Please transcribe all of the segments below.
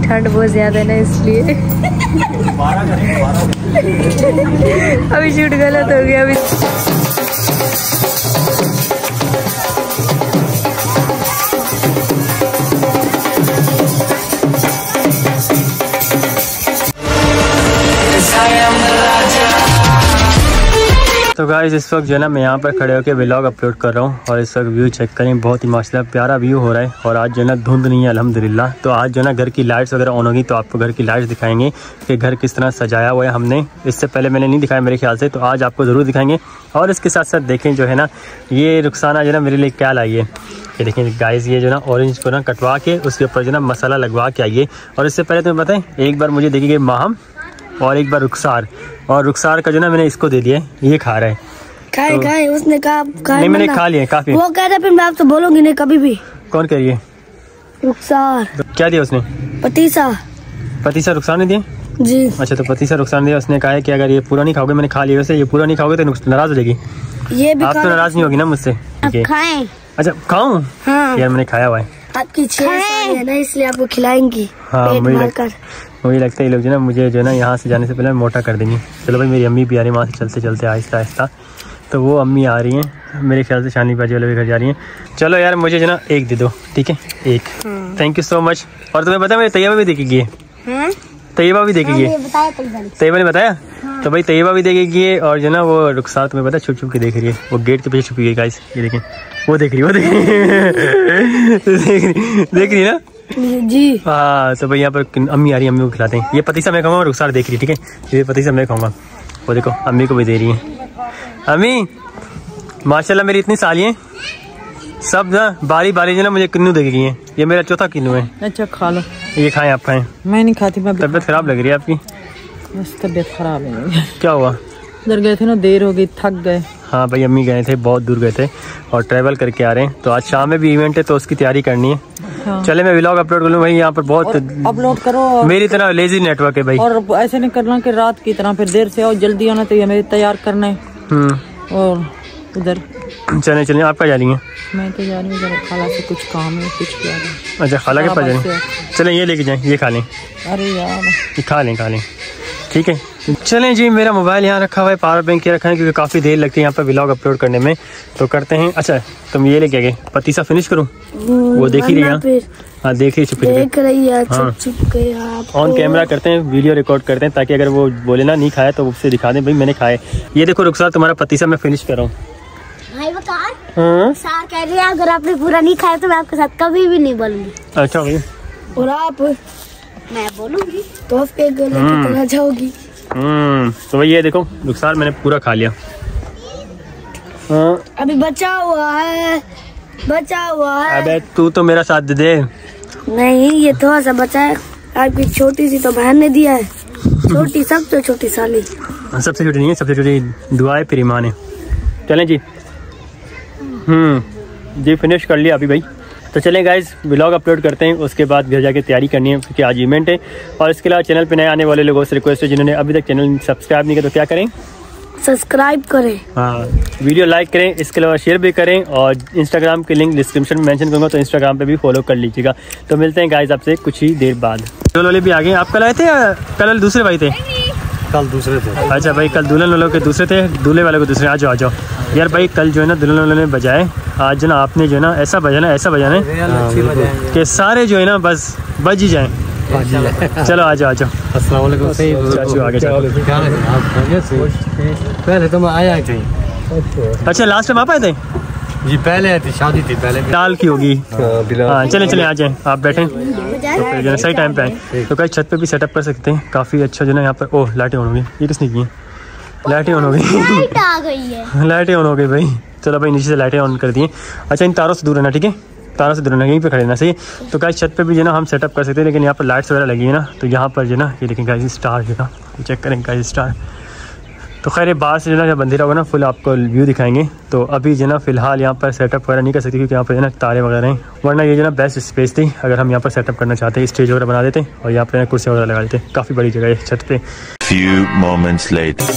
ठंड बहुत ज्यादा है ना इसलिए। अभी शूट गलत हो गया अभी। तो गाइस इस वक्त जो है ना मैं यहाँ पर खड़े होकर व्लॉग अपलोड कर रहा हूँ और इस वक्त व्यू चेक करें, बहुत ही माशाल्लाह प्यारा व्यू हो रहा है। और आज जो है ना धुंध नहीं है अल्हम्दुलिल्लाह। तो आज जो है ना घर की लाइट्स वगैरह ऑन होगी तो आपको घर की लाइट्स दिखाएंगे कि घर किस तरह सजाया हुआ है हमने। इससे पहले मैंने नहीं दिखाया मेरे ख्याल से, तो आज आपको ज़रूर दिखाएंगे। और इसके साथ साथ देखें जो है ना ये रुखसाना जो है ना मेरे लिए क्या लाई है, ये देखें गाइस, ये जो ना ऑरेंज को ना कटवा के उसके ऊपर जो ना मसाला लगवा के आइए। और इससे पहले तुम्हें बताएं, एक बार मुझे देखिए माहम और एक बार रुखसार, और रुखसार का जो ना मैंने इसको दे दिया है, ये खा रहा है। खाए उसने कहा नहीं मैंने खा लिया काफी। वो कह रहा फिर मैं आपसे बोलूंगी नहीं कभी भी। कौन कह रही है? रुखसार। क्या दिया उसने? पतीसा रुखसार ने दिया जी। अच्छा, तो पतीसा रुखसार ने दिया। उसने कहा है कि अगर ये पूरा नहीं खाओगे, मैंने खा लिया वैसे, ये पूरा नहीं खाओगे तो नाराज हो जाएगी। ये भी आप तो नाराज नहीं होगी ना मुझसे? खाएं। अच्छा खाऊं? हाँ। यार मैंने खाया हुआ है। आपकी 6 साल है ना इसलिए आपको खिलाएंगी। हाँ मुझे लगता है ये लोग जो ना मुझे जो है ना यहाँ से जाने से पहले मोटा कर देंगे। चलो भाई, मेरी अम्मी भी आ रही है वहाँ से चलते चलते आहिस्ता आहिस्ता। तो वो अम्मी आ रही हैं मेरे ख्याल से, शानी बाजी वाले भी घर जा रही हैं। चलो यार मुझे जो ना एक दे दो, ठीक है? एक। Thank you so much. और तुम्हें पता है मेरी तैयबा भी देखेगी, तैयबा भी देखेगी। तैयबा ने बताया? तो भाई तैयबा भी देखेगी। और जो ना वो रुखसार तुम्हें पता है छुप छुप के देख रही है, वो गेट के पीछे छुपी है गाइस। ये देखें, वो देख रही देख रही ना जी। हाँ तो भाई यहाँ पर अम्मी आ रही है, अम्मी को खिलाते हैं। ये पतीसा मैं खाऊंगा, रुखसार देख रही है, ठीक है? ये पतीसा मैं खाऊंगा। वो देखो अम्मी को भी दे रही है। अम्मी माशाल्लाह मेरी इतनी सालियाँ सब ना बारी बारी जो ना मुझे किन्नू देगी हैं। ये मेरा चौथा किन्नू है। अच्छा खा लो। ये खाएं, आप खाएं। मैं नहीं खाती। मैं तबीयत खराब लग रही है आपकी? बस तबीयत खराब है। क्या हुआ? उधर गए थे ना, देर हो गई, थक गए। हाँ भाई अम्मी गए थे, बहुत दूर गए थे और ट्रैवल करके आ रहे हैं। तो आज शाम में भी इवेंट है तो उसकी तैयारी करनी है। हाँ। चले मैं व्लॉग अपलोड कर लूँ भाई। यहाँ पर बहुत अपलोड करो। मेरी तरह लेजी नेटवर्क है भाई। और ऐसे नहीं करना कि रात की तरह फिर देर से आओ, जल्दी आना। तो ये हमें तैयार करना है। और उधर चले आपका जा रही है? मैं तो जा रही हूँ, खाला से कुछ काम है, कुछ क्या है। अच्छा खाला के पास जाए? चलें ये लेके जाएं, ये खा लें। अरे यार ये खा लें ठीक है। चलें जी, मेरा मोबाइल यहाँ रखा हुआ है, पावर बैंक रखा है क्योंकि काफ़ी देर लगती है यहाँ पर व्लॉग अपलोड करने में। तो करते हैं। अच्छा तुम ये लेके गए, पतीसा फिनिश करूँ? वो देख ही रही है। हाँ देख रही है। ऑन कैमरा करते हैं, वीडियो रिकॉर्ड करते हैं ताकि अगर वो बोले ना नहीं खाया तो उससे दिखा दें भाई मैंने खाए। ये देखो रुखसार तुम्हारा पतीसा मैं फिनिश कर रहा हूँ। सार कह रही है अगर आपने पूरा नहीं खाया तो मैं आपके साथ कभी भी नहीं बोलूंगी। अच्छा भाई। और आप मैं बोलूंगी तो आपके गले की तरह जाओगी। तो भाई ये देखो रुखसार मैंने पूरा खा लिया। अभी बचा हुआ है। अबे तू तो मेरा साथ दे दे। नहीं ये थोड़ा सा बचा है, आपकी छोटी सी तो बहन ने दिया है। छोटी सबसे छोटी साली। सबसे छोटी नहीं है, सबसे छोटी दुआ है फिर ईमान है। चलें जी। जी फिनिश कर लिया अभी भाई। तो चलें गाइज व्लॉग अपलोड करते हैं, उसके बाद घर जाके तैयारी करनी है क्योंकि आज इवेंट है। और इसके अलावा चैनल पे नए आने वाले लोगों से रिक्वेस्ट है जिन्होंने अभी तक चैनल सब्सक्राइब नहीं किया तो क्या करें? सब्सक्राइब करें। हाँ वीडियो लाइक करें, इसके अलावा शेयर भी करें। और इंस्टाग्राम के लिंक डिस्क्रिप्शन में मेंशन करूँगा तो इंस्टाग्राम पे भी फॉलो कर लीजिएगा। तो मिलते हैं गाइज आपसे कुछ ही देर बाद। दूल्हे वाले भी आ गए। आप कल आए थे या कल दूसरे भाई थे? कल दूसरे थे। अच्छा भाई कल दुल्हन वालों के दूसरे थे, दूल्हे वाले को दूसरे। आ जाओ यार भाई। कल जो है ना दुल्हन वालों ने बजाए, आज जो ना आपने जो है ना ऐसा बजाना है कि सारे जो है ना बस बज ही जाए। चलो आ जाओ। अस्सलाम वालेकुम। चाचू आगे पहले तो मैं आया थे। अच्छा लास्ट टाइम आप आए थे जी? पहले आए थे, शादी थी पहले। दाल की होगी। हाँ चले आ जाए, आप बैठें तो फिर जो है सही टाइम पे आए। तो कहीं छत पे भी सेटअप कर सकते हैं, काफ़ी अच्छा जो है ना यहाँ पर। ओह लाइटें ऑन हो गई, ये किसने की है? लाइटें ऑन हो गई। लाइटें ऑन हो गई भाई। चलो भाई नीचे से लाइटें ऑन कर दिए। अच्छा इन तारों से दूर रहना, ठीक है? तारों से दूर रहना, यहीं पे खड़े रहना, सही है? तो गाइस छत पे भी जो ना हम सेटअप कर सकते हैं, लेकिन यहाँ पर लाइट्स वगैरह लगी है ना, तो यहाँ पर जो ना ये देखें गाइस स्टार जो ना, चेक करें गाइस स्टार। तो खैर बाहर से जो ना जब अंधेरा होगा ना फुल आपको व्यू दिखाएंगे। तो अभी जो ना फिलहाल यहाँ पर सेटअप वगैरह नहीं कर सकते क्योंकि यहाँ पर जो ना तारे वगैरह हैं, वरना ये जो ना बेस्ट स्पेस थी अगर हम यहाँ पर सेटअप करना चाहते हैं। स्टेज वगैरह बना देते और यहाँ पर कुर्सी वगैरह लगा देते। काफ़ी बड़ी जगह है छत पे। Few moments later.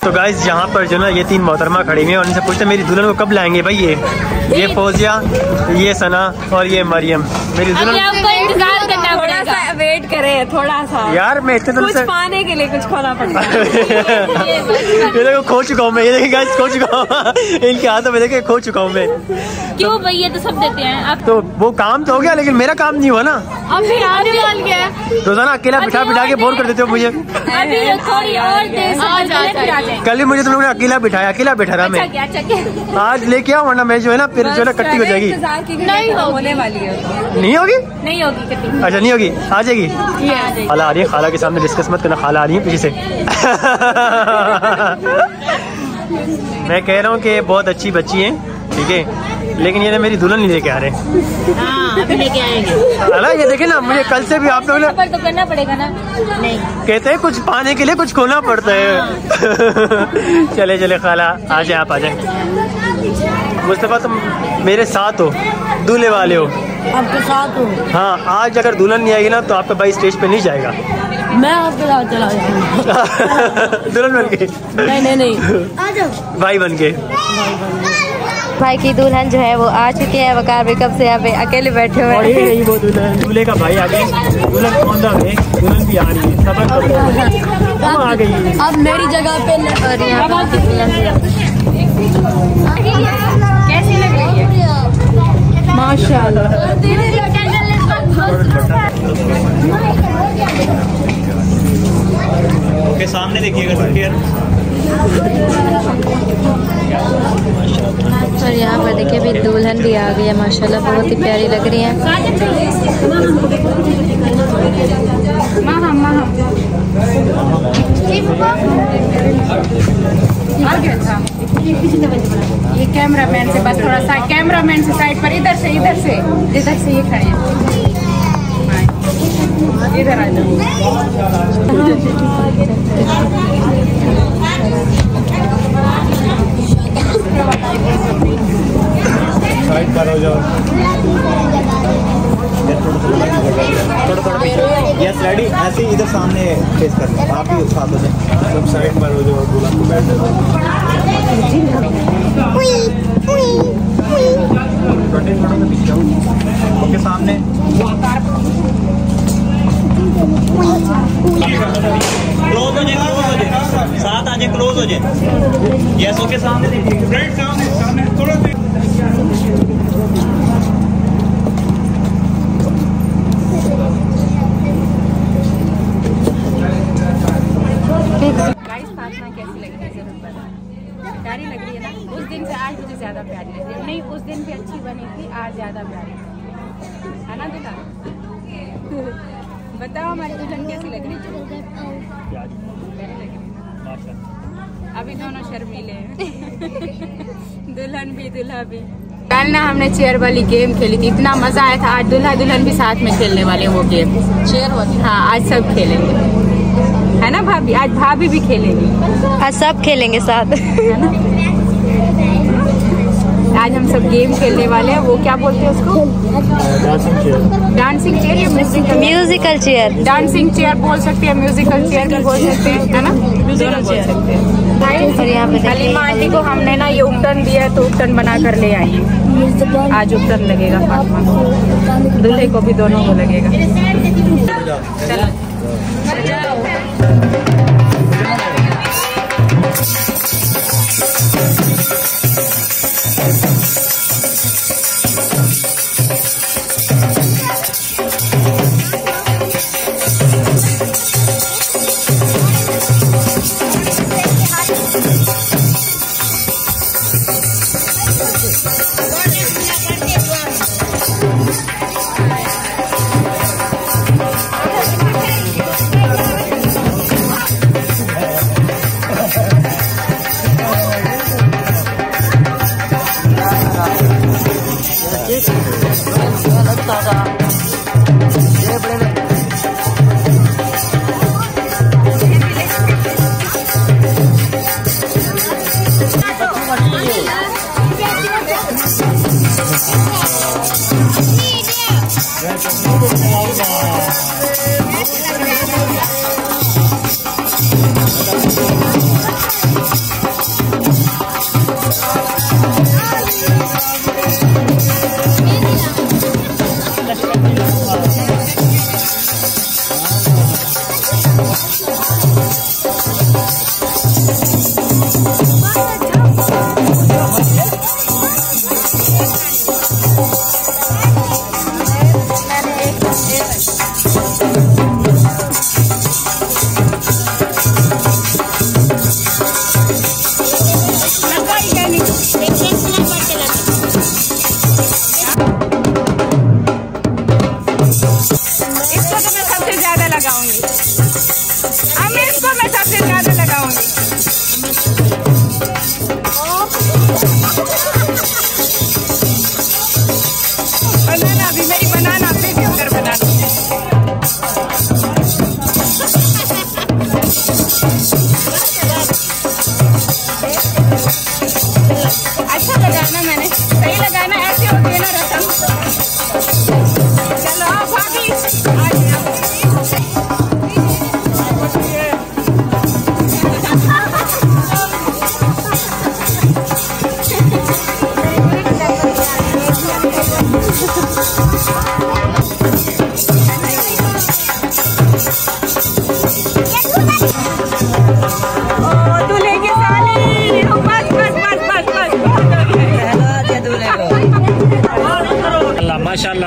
तो गाइस यहाँ पर जो ना ये 3 मोहतरमा खड़ी हुई हैं और इनसे पूछते मेरी दुल्हन को कब लाएंगे भाई। ये फौजिया, ये सना और ये मरियम। मेरी दुल्हन इंतजार करना पड़ेगा, वेट करें थोड़ा सा यार। मैं इतने कुछ पाने के लिए कुछ खोना पड़ता है। ये देखो खो चुका हूँ मैं, ये देखिए गाइस खो चुका हूँ। इनके हाथों में देखे खो चुका हूँ मैं। क्यों भैया तो सब देते हैं अब। तो वो काम तो हो गया लेकिन मेरा काम नहीं हुआ ना। अभी आने वाल गया रोजाना अकेला बिठा के बोर कर देते हो मुझे। अभी थोड़ी और देर कल ही मुझे तुम लोगों ने अकेला बैठा रहा मैं। आज लेके आओ वरना मैं जो है ना फिर जो है ना कट्टी हो जाएगी। नहीं होने वाली है। नहीं होगी कट्टी। अच्छा नहीं होगी, आ जाएगी। खाला आ रही है, खाला के सामने डिस्कस मत करना, खाला आ रही है पीछे से। मैं कह रहा हूँ कि बहुत अच्छी बच्ची है, ठीक है, लेकिन ये ना मेरी दुल्हन नहीं लेके आ रहे। अभी लेके आएंगे। अला ये देखे ना, मुझे कल से भी आप लोग तो करना पड़ेगा ना। नहीं कहते हैं कुछ पाने के लिए कुछ खोना पड़ता है। चले खाला आ जाए, आप आ जाए। मुस्तफा तुम मेरे साथ हो, दूल्हे वाले हो। आपके साथ हूँ। हाँ, आज अगर दुल्हन नहीं आएगी ना तो आपका भाई स्टेज पे नहीं जाएगा। मैं आपके साथ चला जाऊंगा। दुल्हन बन के? नहीं भाई बन के। भाई की दुल्हन जो है वो आ चुकी है। वकार भी कब से यहाँ पे अकेले बैठे हुए हैं। वो दूल्हे का भाई आ गए, दुल्हन कौन सा है, दुल्हन भी आ रही है, सबर करो। आ गई अब मेरी जगह पे कैसी लग रही है? माशाल्लाह। ओके, सामने देखिएगा। और यहाँ पर देखिए भी दुल्हन भी आ गई है माशाल्लाह, बहुत ही प्यारी लग रही है। ये कैमरामैन से बस थोड़ा सा, कैमरामैन से साइड पर, इधर से ये खड़े हैं, इधर आ जाओ। साइड पर हो जाओ, थोड़ा यस रेडी। ऐसे ही इधर सामने फेस कर, आप भी साथ हो जाए, सब साइड पर हो जाओ, दुल्हन को बैठ जाओ। ओके, सामने क्लोज हो जाए, साथ आ जाए, क्लोज हो जाए। यस ओके, सामने देखिए, राइट सामने थोड़ा कैसी लग रही है जरूर बताना। प्यारी लग रही है ना? उस दिन से आज मुझे ज्यादा प्यारी लग रही है। नहीं, उस दिन भी अच्छी बनी थी, आज ज्यादा प्यारी है ना दुल्हन? बताओ हमारी दुल्हन कैसी लग रही है? अभी दोनों शर्मीले हैं। दुल्हन भी दूल्हा भी। कल ना हमने चेयर वाली गेम खेली थी, इतना मजा आया था। आज दूल्हा दुल्हन भी साथ में खेलने वाले वो गेम, चेयर वाली। हाँ, आज सब खेलेंगे, है ना भाभी? आज भाभी भी खेलेंगी, आज सब खेलेंगे साथ, है ना? आज हम सब गेम खेलने वाले हैं। वो क्या बोलते हैं उसको? डांसिंग चेयर या म्यूजिकल चेयर? डांसिंग चेयर बोल सकते हैं, म्यूजिकल चेयर भी बोल सकते हैं, है ना? म्यूजिकल बोल सकते हैं। और यहाँ पे हलीमा आंटी को हमने ना ये उपटन दिया है, तो उपटन बना कर ले आई। आज उपटन लगेगा फातिमा को, दूल्हे को भी, दोनों को लगेगा। चलो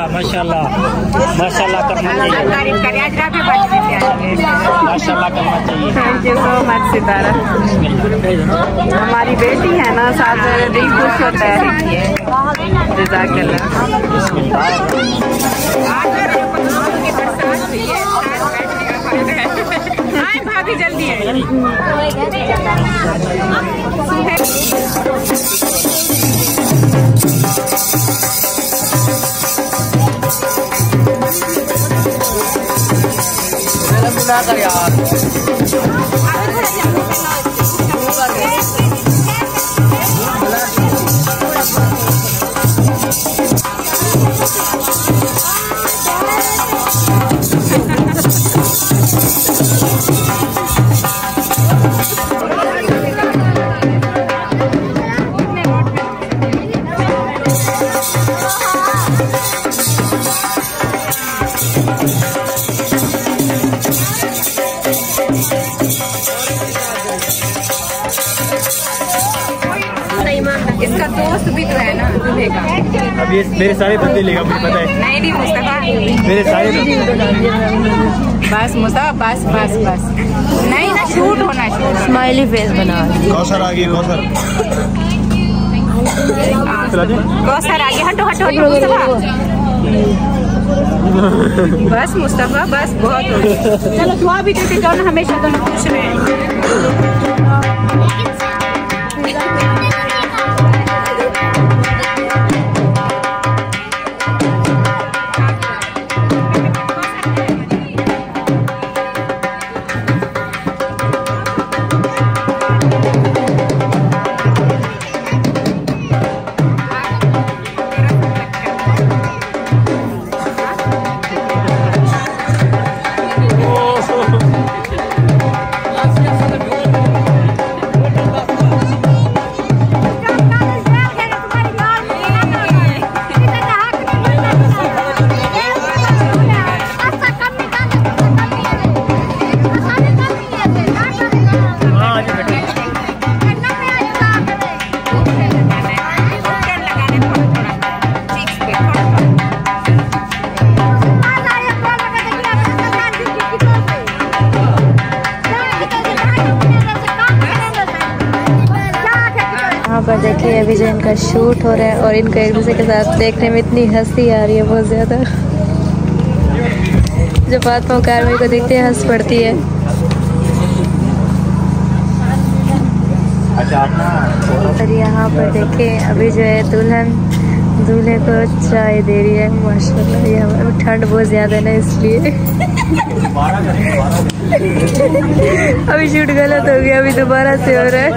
माशाल्लाह माशाल्लाह माशाल्लाह करना चाहिए, माशाल्लाह करना चाहिए। Thank you so much Sitara. हमारी बेटी है ना, साथ में दिल खुश होता है। जज़ाकल्लाह। भाभी जल्दी है। कर यार इसका दोस्त भी तो है ना दूल्हे का। अब ये मेरे सारे बंदे लेगा, मुझे पता है। नहीं मुस्तफा, मेरे सारे बस मुस्तफा, बस बस बस। नहीं ना, शूट होना, शूट। स्माइली फेस बना। कौसर आ गई, कौसर। कौसर आगे, हटो हटो हटो मुस्तफा। बस मुस्तफा, बस बहुत हो गया। चलो दुआ भी देते जाओ ना, हमेशा दोनों खुश रहे। पर देखिए अभी जो इनका शूट हो रहा है और इनका एक दूसरे के साथ देखने में इतनी हंसी आ रही है, बहुत ज़्यादा। जो फातिमा कारवाई को देखते हैं हंस पड़ती है। और यहाँ पर देखिए अभी जो है दुल्हन दूल्हे को चाय दे रही है। माशाल्लाह, ये हमारे ठंड बहुत ज़्यादा है ना, इसलिए अभी शूट गलत हो गया, अभी दोबारा से हो रहा है।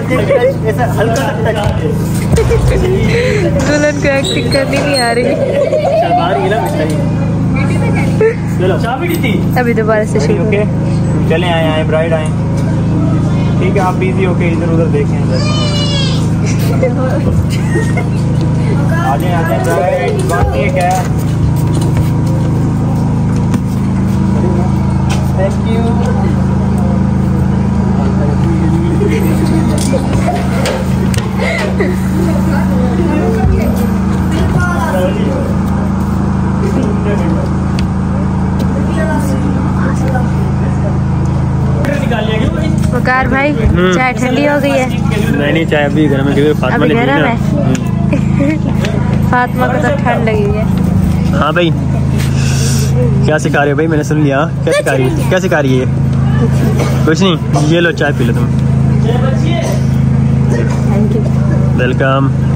दुल्हन को एक्टिंग करनी नहीं आ रही। अभी दोबारा से शूट। चले आए ब्राइड आए, ठीक है। आप बिजी होके इधर उधर देखें। आजे आजे ब्राइड, बात ये क्या है? Thank you. वकार भाई, चाय ठंडी हो गई है? नहीं, चाय अभी गर्म है, फातिमा अभी गर्म है। फातिमा को तो ठंड लगी है। हाँ भाई, क्या सिखा रहे हो भाई? मैंने सुन लिया। क्या सिखा रही है? क्या सिखा रही है? कुछ नहीं, ये लो चाय पी लो तुम। Thank you. वेलकम।